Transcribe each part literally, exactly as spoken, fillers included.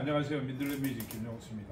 안녕하세요. 미들뮤직 김용수입니다.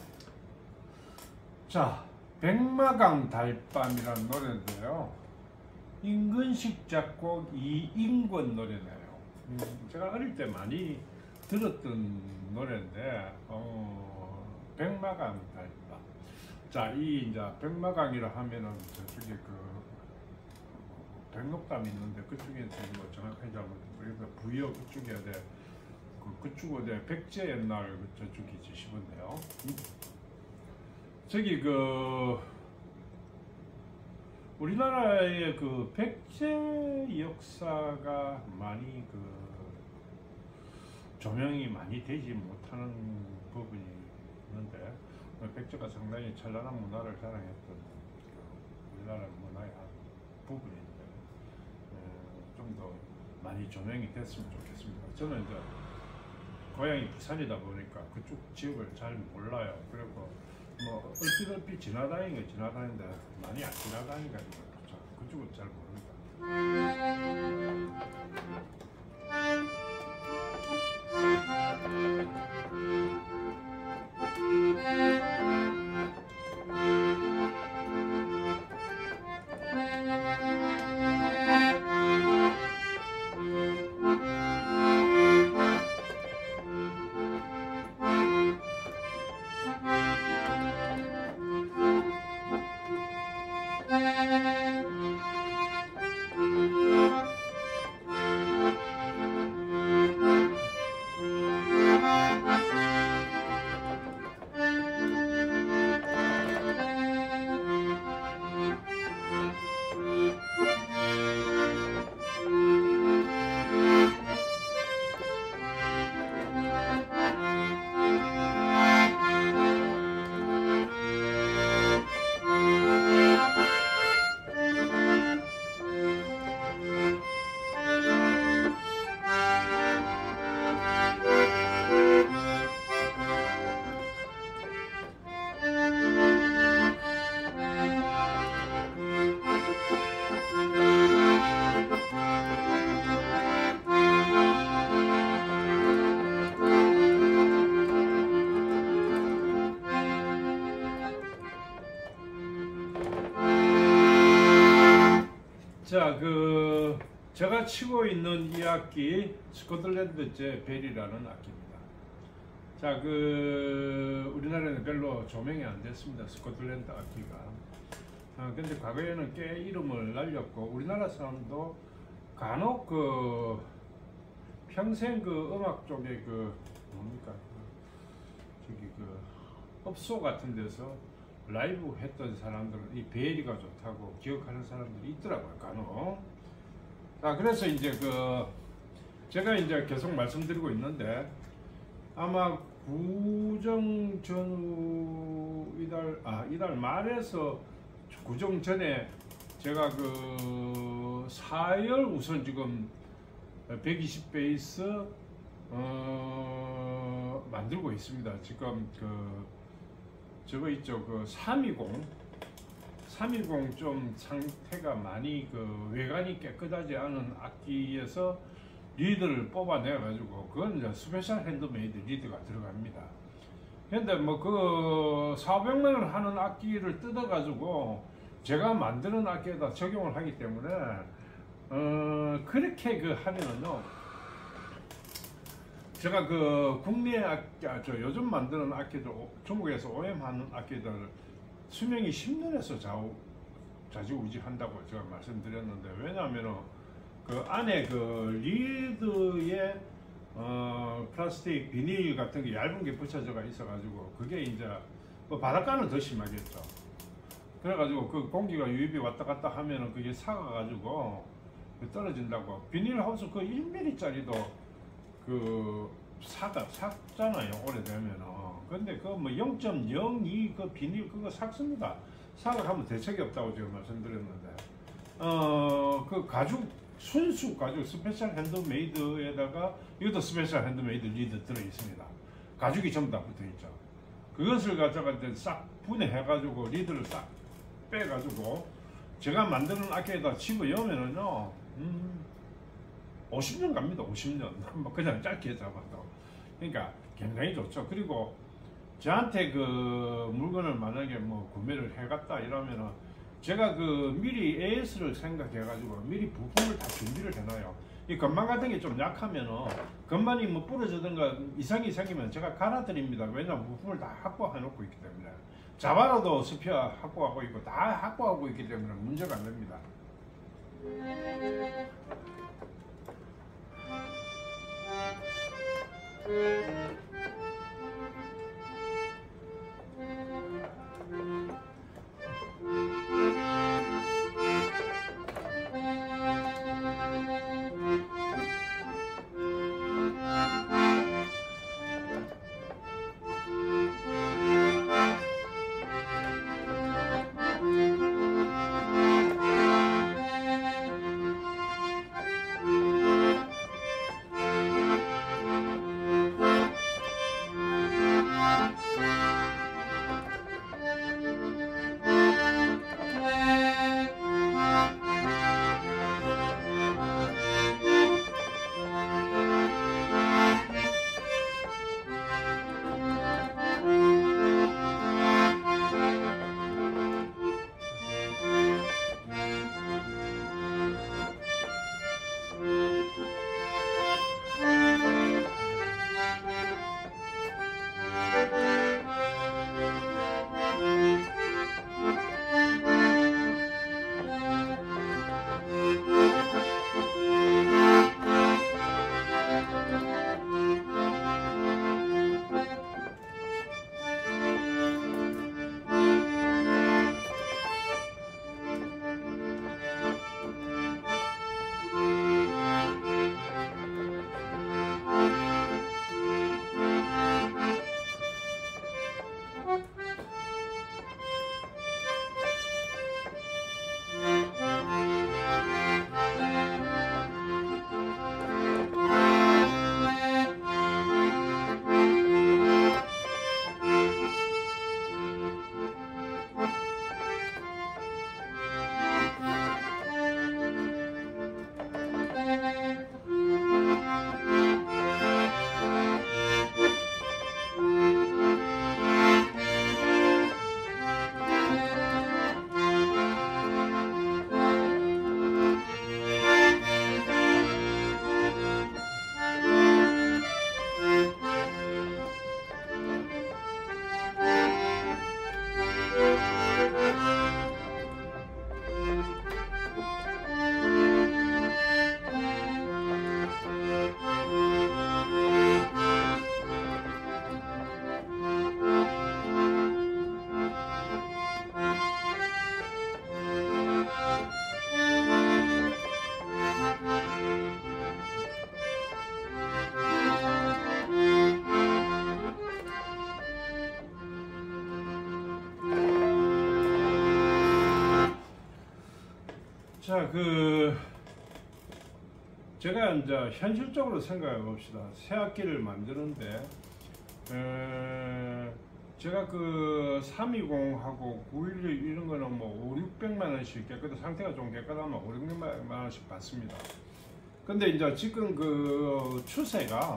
자, 백마강 달밤이라는 노래인데요. 임근식 작곡 이인권 노래네요. 음, 제가 어릴 때 많이 들었던 노래인데 어, 백마강 달밤. 자, 이 이제 백마강이라 하면은 저쪽에 그 백록담이 있는데 그쪽에 뭐 정확하게 잘 모르겠어요. 부여 그쪽에 돼. 그, 그쪽 어디 백제 옛날 그 저쪽이지 싶은데요. 음. 저기 그 우리나라의 그 백제 역사가 많이 그 조명이 많이 되지 못하는 부분이 있는데 백제가 상당히 찬란한 문화를 자랑했던 그 우리나라 문화의 한 부분인데 좀 더 많이 조명이 됐으면 좋겠습니다. 저는 이제 고향이 부산이다 보니까 그쪽 지역을 잘 몰라요. 그리고 뭐 얼핏 얼핏 지나다니는 게 지나다니는데 많이 안 지나다니니까 그쪽은 잘 모릅니다. 자, 그 제가 치고 있는 이 악기 스코틀랜드 제 벨이라는 악기입니다. 자, 그 우리나라에는 별로 조명이 안 됐습니다. 스코틀랜드 악기가. 아, 근데 과거에는 꽤 이름을 날렸고 우리나라 사람도 간혹 그 평생 그 음악 쪽에 그 뭡니까 그 저기 그 업소 같은 데서 라이브 했던 사람들은 이 벨이가 좋다고 기억하는 사람들이 있더라고요, 간혹. 자, 그래서 이제 그 제가 이제 계속 말씀드리고 있는데 아마 구정 전후 이달 아 이달 말에서 구정 전에 제가 그 사열 우선 지금 백이십 베이스 어, 만들고 있습니다. 지금 그 저거 있죠, 그 삼이공 삼이공 좀 상태가 많이 그 외관이 깨끗하지 않은 악기에서 리드를 뽑아내 가지고 그건 이제 스페셜 핸드메이드 리드가 들어갑니다. 근데 뭐 그 사백만 원 하는 악기를 뜯어 가지고 제가 만드는 악기에다 적용을 하기 때문에 어 그렇게 그 하면은요 제가 그 국내 악기, 아, 저 요즘 만드는 악기들, 중국에서 오엠 하는 악기들 수명이 십 년에서 좌우, 좌지우지 한다고 제가 말씀드렸는데, 왜냐하면 그 안에 그 리드에 어, 플라스틱 비닐 같은 게 얇은 게 붙여져가 있어가지고 그게 이제 뭐 바닷가는 더 심하겠죠. 그래가지고 그 공기가 유입이 왔다 갔다 하면은 그게 삭아가지고 떨어진다고. 비닐 하우스 그 일 밀리미터짜리도 그 사가 삭잖아요, 오래되면은. 근데 그 뭐 영 점 영이 그 비닐 그거 삭습니다. 사각하면 대책이 없다고 제가 말씀드렸는데, 어 그 가죽 순수 가죽 스페셜 핸드메이드에다가 이것도 스페셜 핸드메이드 리드 들어 있습니다. 가죽이 전부 다 붙어 있죠. 그것을 가져가 이제 싹 분해해가지고 리드를 싹 빼가지고 제가 만드는 악기에다 집어 넣으면은요, 음, 오십 년 갑니다. 오십 년. 뭐 그냥 짧게 잡았다고. 그러니까 굉장히 좋죠. 그리고 저한테 그 물건을 만약에 뭐 구매를 해갔다 이러면은 제가 그 미리 에이에스를 생각해가지고 미리 부품을 다 준비를 해놔요. 이 건반 같은 게 좀 약하면은 건반이 뭐 부러지든가 이상이 생기면 제가 갈아드립니다. 왜냐면 부품을 다 확보해 놓고 있기 때문에. 자바로도 스피어 확보하고 있고 다 확보하고 있기 때문에 문제가 안 됩니다. 자, 그 제가 이제 현실적으로 생각해 봅시다. 새 악기를 만드는데 에, 제가 그 삼백이십하고 구백십일 이런 거는 뭐 오육백만 원씩 깨끗한 상태가 좀 깨끗하면 오육백만 원씩 받습니다. 근데 이제 지금 그 추세가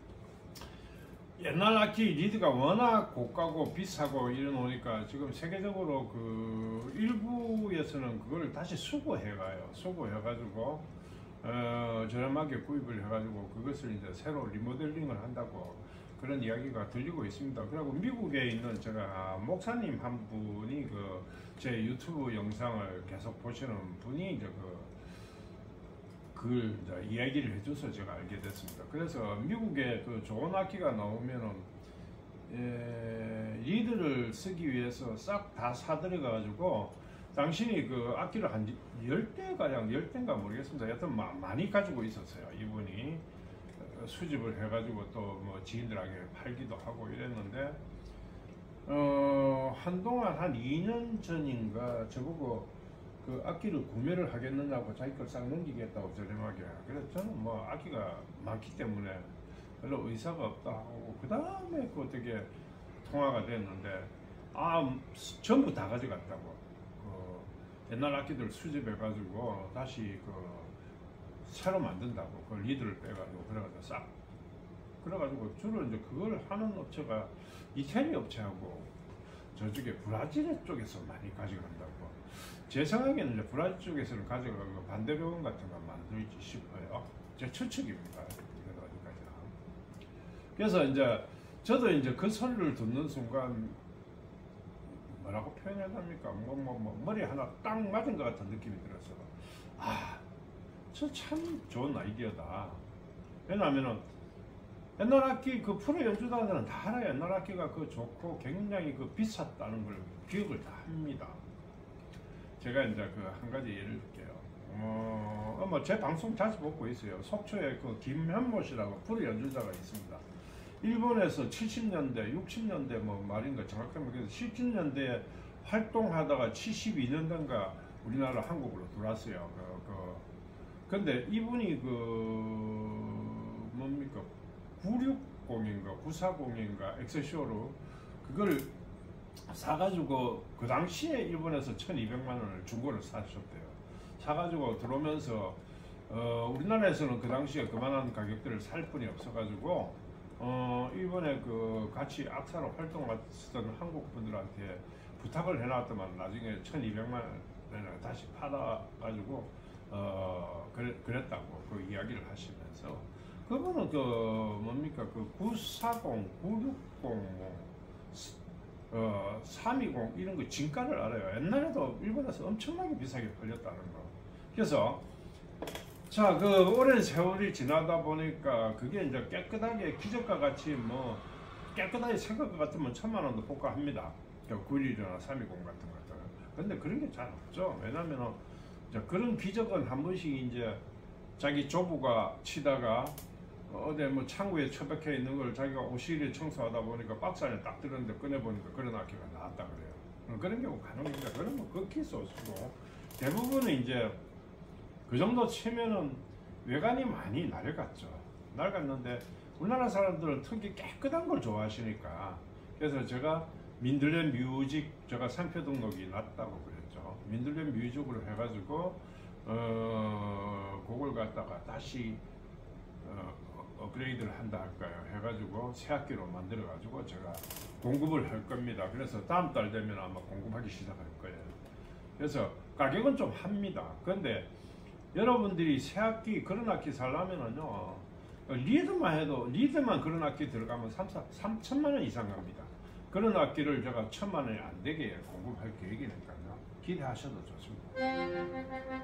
옛날 악기 리드가 워낙 고가고 비싸고 이러노니까 지금 세계적으로 그 일부에서는 그걸 다시 수거해가요. 수거해가지고 어, 저렴하게 구입을 해가지고 그것을 이제 새로 리모델링을 한다고 그런 이야기가 들리고 있습니다. 그리고 미국에 있는 제가 목사님 한 분이 그 제 유튜브 영상을 계속 보시는 분이 이제 그 그걸 이제 이야기를 해줘서 제가 알게 됐습니다. 그래서 미국에 그 좋은 악기가 나오면은 에, 리드를 쓰기 위해서 싹 다 사들여가지고 당신이 그 악기를 한 열 대 가량 열 대인가 모르겠습니다. 여튼 마, 많이 가지고 있었어요. 이분이 수집을 해가지고 또 뭐 지인들에게 팔기도 하고 이랬는데 어, 한동안 한 이 년 전인가 저보고 그 악기를 구매를 하겠느냐고 자기 걸 싹 넘기겠다고 저렴하게. 그래서 저는 뭐 악기가 많기 때문에 별로 의사가 없다 하고 그 다음에 그 어떻게 통화가 됐는데 아 전부 다 가져갔다고. 그 옛날 악기들 수집해 가지고 다시 그 새로 만든다고 그 리드를 빼가지고 그래가지고 싹 그래가지고 주로 이제 그걸 하는 업체가 이태리 업체하고 저쪽에 브라질 쪽에서 많이 가져간다고. 제 생각에는 이제 브라질 쪽에서는 가져가고 반대로운 같은 거 만들지 싶어요. 제 추측입니다. 그래서 이제 저도 이제 그 소리를 듣는 순간 뭐라고 표현해야 합니까? 뭐, 뭐, 뭐 머리 하나 딱 맞은 것 같은 느낌이 들어서 아, 저 참 좋은 아이디어다. 왜냐하면은 옛날 악기 그 프로 연주자들은 다 알아요. 옛날 악기가 그 좋고 굉장히 그 비쌌다는 걸 기억을 다 합니다. 제가 이제 그 한 가지 예를 들게요. 어, 뭐 제 방송 자주 보고 있어요. 속초에 그 김현모 씨라고 프로 연주자가 있습니다. 일본에서 칠십 년대, 육십 년대 뭐 말인가 정확하게 모르겠어요. 칠십 년대에 활동하다가 칠십이 년대인가 우리나라 한국으로 들어왔어요. 그, 그, 근데 이분이 그 뭡니까 구백육십인가 구백사십인가 엑셀시오로 그걸 사가지고 그 당시에 일본에서 천이백만 원을 중고를 사셨대요. 사가지고 들어오면서 어, 우리나라에서는 그 당시에 그만한 가격대를 살 뿐이 없어가지고 어, 일본에 그 같이 악사로 활동했던 한국 분들한테 부탁을 해놨더만 나중에 천이백만 원을 다시 팔아가지고 어, 그래, 그랬다고 그 이야기를 하시면서 그분은 그 뭡니까 그 구백사십, 구백육십, 뭐 어, 삼백이십 이런 거 진가를 알아요. 옛날에도 일본에서 엄청나게 비싸게 팔렸다는 거. 그래서 자, 그 오랜 세월이 지나다 보니까 그게 이제 깨끗하게 기적과 같이 뭐 깨끗하게 생각 같으면 천만 원도 복구합니다. 구백십일이나 삼백이십 같은 것들. 근데 그런 게 잘 없죠. 왜냐면은 이제 그런 기적은 한 번씩 이제 자기 조부가 치다가 어디 뭐 창구에 처박혀 있는 걸 자기가 오실에 청소하다 보니까 박스 안에 딱 들었는데 꺼내보니까 그런 악기가 나왔다 그래요. 그런 경우 가능합니다. 그런 거 극히 소수고 대부분은 이제 그 정도 치면은 외관이 많이 낡았죠. 낡았는데 우리나라 사람들은 특히 깨끗한 걸 좋아하시니까 그래서 제가 민들레 뮤직 제가 상표 등록이 낮다고 그랬죠. 민들레 뮤직으로 해가지고 어 그걸 갖다가 다시 어, 업그레이드를 한다 할까요? 해가지고 새 악기로 만들어가지고 제가 공급을 할 겁니다. 그래서 다음 달 되면 아마 공급하기 시작할 거예요. 그래서 가격은 좀 합니다. 근데 여러분들이 새 악기 그런 악기 살려면은요 리드만 해도 리드만 그런 악기 들어가면 삼천만 원 이상 갑니다. 그런 악기를 제가 천만 원이 안 되게 공급할 계획이니까요. 기대하셔도 좋습니다.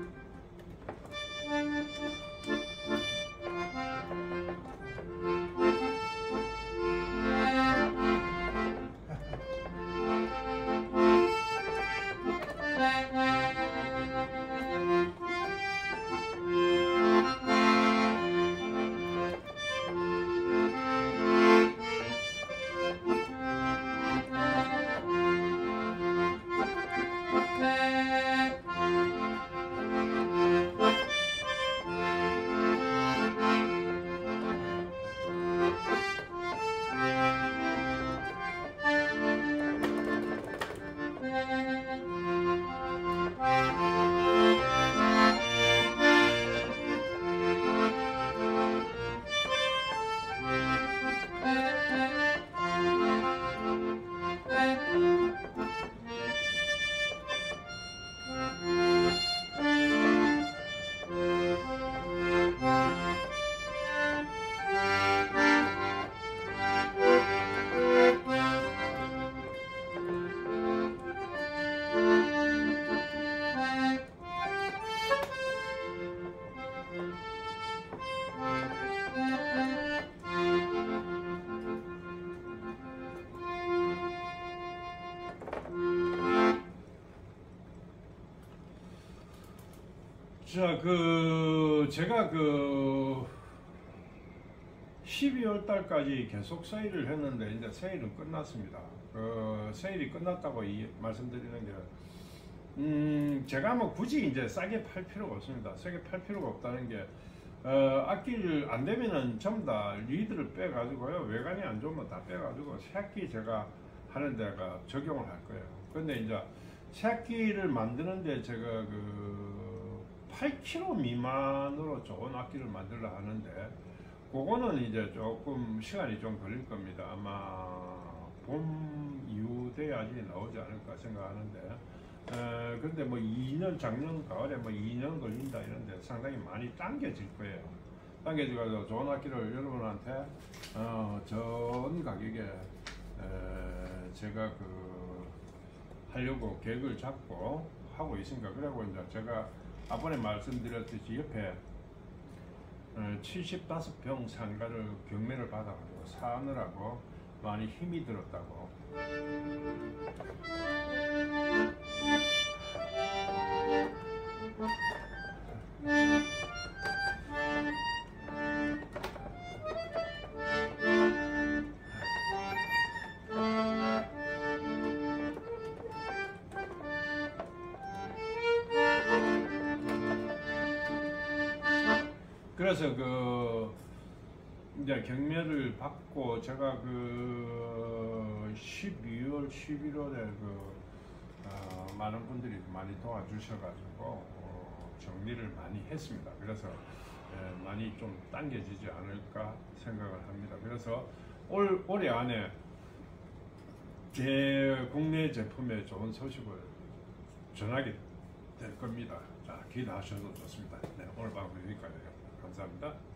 자, 그 제가 그 십이월 달까지 계속 세일을 했는데 이제 세일은 끝났습니다. 그 세일이 끝났다고 이 말씀드리는 게 음, 제가 뭐 굳이 이제 싸게 팔 필요가 없습니다. 싸게 팔 필요가 없다는 게 어, 악기를 안 되면은 전부 다 리드를 빼가지고요. 외관이 안 좋으면 다 빼가지고 새 악기 제가 하는 데가 적용을 할 거예요. 근데 이제 새 악기를 만드는데 제가 그 팔 킬로그램 미만으로 좋은 악기를 만들려 하는데 그거는 이제 조금 시간이 좀 걸릴 겁니다. 아마 봄 이후 돼야지 나오지 않을까 생각하는데, 에, 근데 뭐 이 년, 작년 가을에 뭐 이 년 걸린다 이런데 상당히 많이 당겨질 거예요. 당겨져서 좋은 악기를 여러분한테 어, 전 가격에 에, 제가 그 하려고 계획을 잡고 하고 있습니다. 그리고 이제 제가 앞번에 말씀드렸듯이 옆에 어, 칠십오 평 상가를 경매를 받아가지고 사느라고 많이 힘이 들었다고. 그래서 그 이제 경매를 받고 제가 그 십이월, 십일월에 그 어 많은 분들이 많이 도와주셔가지고 어 정리를 많이 했습니다. 그래서 예 많이 좀 당겨지지 않을까 생각을 합니다. 그래서 올 올해 안에 제 국내 제품의 좋은 소식을 전하게 될 겁니다. 자, 기대하셔도 좋습니다. 네, 오늘 방송 여기까지요. 감사합니다.